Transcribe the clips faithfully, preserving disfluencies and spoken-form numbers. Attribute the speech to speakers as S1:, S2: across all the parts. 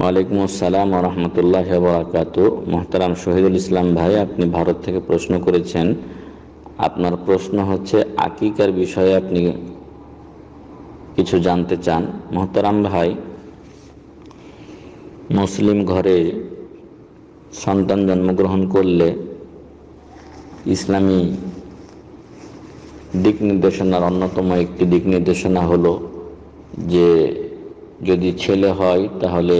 S1: ওয়ালাইকুম আসসালাম ওয়া রাহমাতুল্লাহি ওয়া বারাকাতুহু। মুহতারাম শহীদুল ইসলাম ভাই, আপনি ভারত থেকে প্রশ্ন করেছেন। আপনার প্রশ্ন হচ্ছে আকিকার বিষয়ে আপনি কিছু জানতে চান। মুহতারাম ভাই, মুসলিম ঘরে সন্তান জন্মগ্রহণ করলে ইসলামী দিক নির্দেশনার অন্যতম একটি দিক নির্দেশনা হলো যে যদি ছেলে হয় তাহলে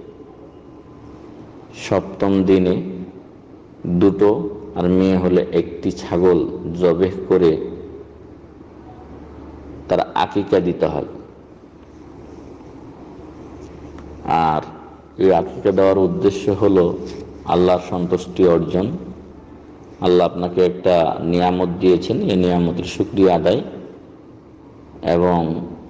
S1: সপ্তম দিনে দুটো, আর মেয়ে হলে একটি ছাগল জবেহ করে তার আকিকা দিতে হয়। আর এই আকিকা দেওয়ার উদ্দেশ্য হলো আল্লাহর সন্তুষ্টি অর্জন। আল্লাহ আপনাকে একটা নিয়ামত দিয়েছেন, এই নিয়ামতের শুকরিয়া আদায়, এবং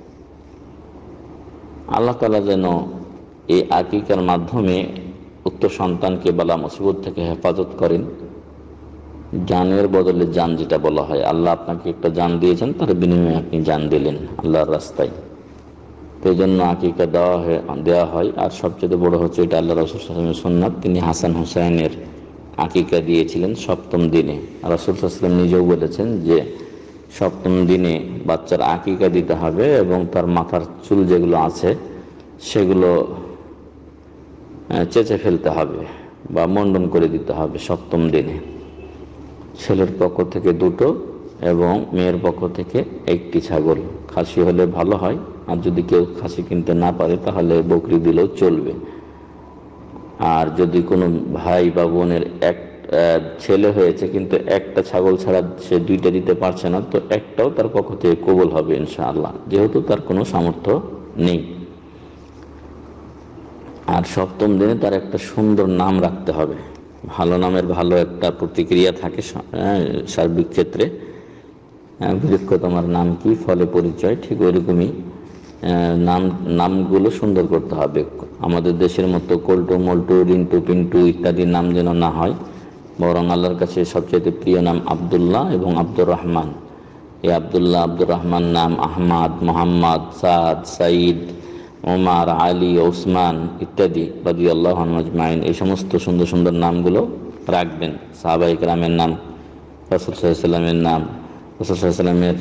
S1: আল্লাহ তাআলা যেন এই আকিকার মাধ্যমে উক্ত সন্তানকে বালা মুসিবত থেকে হেফাজত করেন। জানের বদলে জান, যেটা বলা হয়, আল্লাহ আপনাকে একটা জান দিয়েছেন, তার বিনিময়ে আপনি জান দিলেন আল্লাহর রাস্তায়। তো এই জন্য আকিকা দেওয়া হয় দেওয়া হয় আর সবচেয়ে বড় হচ্ছে এটা আল্লাহ রাসূল সাল্লাল্লাহু আলাইহি ওয়াসাল্লামের সুন্নাত। তিনি হাসান হুসাইনের আকিকা দিয়েছিলেন সপ্তম দিনে। রাসূল সাল্লাল্লাহু আলাইহি ওয়াসাল্লাম নিজেও বলেছেন যে সপ্তম দিনে বাচ্চার আকিকা দিতে হবে এবং তার মাথার চুল যেগুলো আছে সেগুলো চেঁচে ফেলতে হবে বা মণ্ডন করে দিতে হবে সপ্তম দিনে। ছেলের পক্ষ থেকে দুটো এবং মেয়ের পক্ষ থেকে একটি ছাগল। খাসি হলে ভালো হয়, আর যদি কেউ খাসি কিনতে না পারে তাহলে বকরি দিলেও চলবে। আর যদি কোনো ভাই বা বোনের এক ছেলে হয়েছে কিন্তু একটা ছাগল ছাড়া সে দুইটা দিতে পারছে না, তো একটাও তার পক্ষ থেকে কবুল হবে ইনশাআল্লাহ, যেহেতু তার কোনো সামর্থ্য নেই। আর সপ্তম দিনে তার একটা সুন্দর নাম রাখতে হবে। ভালো নামের ভালো একটা প্রতিক্রিয়া থাকে সার্বিক ক্ষেত্রে। বৃক্ষ তোমার নাম কি, ফলে পরিচয়, ঠিক ওইরকমই নাম নামগুলো সুন্দর করতে হবে। আমাদের দেশের মতো কল্টু মল্টু রিন্টু পিন্টু ইত্যাদি নাম যেন না হয়, বরং আল্লাহর কাছে সবচেয়ে প্রিয় নাম আব্দুল্লাহ এবং আব্দুর রহমান। এই আব্দুল্লাহ আব্দুর রহমান নাম, আহমাদ, মোহাম্মদ, সাদ, সাইদ, ওমর, আলী, ওসমান ইত্যাদি রাদিয়াল্লাহু আনহুম আজমাইন, এই সমস্ত সুন্দর সুন্দর নামগুলো রাখবেন। সাহাবায়ে কেরামের নাম, রাসূল সাল্লাল্লাহু আলাইহি ওয়াসাল্লামের নাম, রাসূল সাল্লাল্লাহু আলাইহি ওয়াসাল্লামের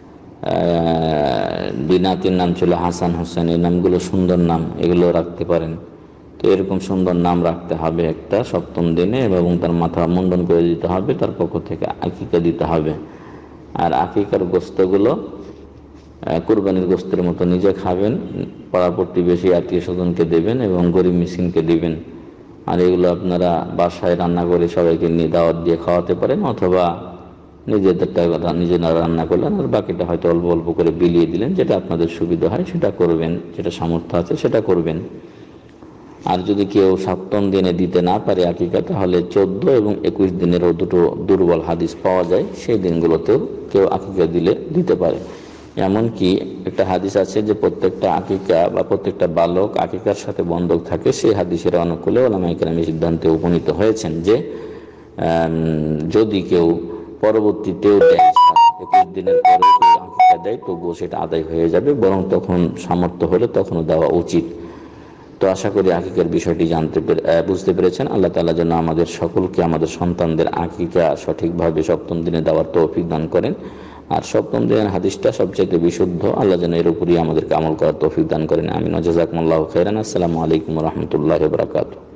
S1: দুই নাতির নাম ছিল হাসান হোসেন, এই নামগুলো সুন্দর নাম, এগুলো রাখতে পারেন। তো এরকম সুন্দর নাম রাখতে হবে একটা সপ্তম দিনে, এবং তার মাথা মুন্ডন করে দিতে হবে, তার পক্ষ থেকে আকিকা দিতে হবে। আর আকিকার গোস্তগুলো কুরবানির গোস্তের মতো নিজে খাবেন, পাড়া প্রতিবেশী আত্মীয় স্বজনকে দেবেন এবং গরিব মিসকিনকে দিবেন। আর এগুলো আপনারা বাসায় রান্না করে সবাইকে নিয়ে দাওয়াত দিয়ে খাওয়াতে পারেন, অথবা নিজেদেরটা নিজেরা রান্না করলেন আর বাকিটা হয়তো অল্প অল্প করে বিলিয়ে দিলেন, যেটা আপনাদের সুবিধা হয় সেটা করবেন, যেটা সামর্থ্য আছে সেটা করবেন। আর যদি কেউ সপ্তম দিনে দিতে না পারে আকিকা, তাহলে চোদ্দ এবং একুশ দিনেরও দুটো দুর্বল হাদিস পাওয়া যায়, সেই দিনগুলোতেও কেউ আকিকা দিলে দিতে পারে। এমনকি একটা হাদিস আছে যে প্রত্যেকটা আকিকা বা প্রত্যেকটা বালক আকিকার সাথে বন্ধক থাকে, সেই হাদিসের অনুকূলে ওলামায়ে কেরাম এই সিদ্ধান্তে উপনীত হয়েছেন যে যদি কেউ পরবর্তীতেও দেয়, একুশ দিনের পরে কেউ আকিকা দেয়, তবুও সেটা আদায় হয়ে যাবে, বরং তখন সামর্থ্য হলে তখনও দেওয়া উচিত। তো আশা করি আকিকার বিষয়টি জানতে পেরে বুঝতে পেরেছেন। আল্লাহ তাআলা যেন আমাদের সকলকে, আমাদের সন্তানদের আকিকা সঠিকভাবে সপ্তম দিনে দেওয়ার তৌফিক দান করেন। আর সপ্তম দিনের হাদিসটা সবচেয়ে বিশুদ্ধ, আল্লাহ যেন এর উপরই আমাদেরকে আমল করার তৌফিক দান করেন। আমিন। জাযাকুমুল্লাহু খাইরান। আসসালামু আলাইকুম ওয়া রাহমাতুল্লাহি ওয়া বারাকাতুহু।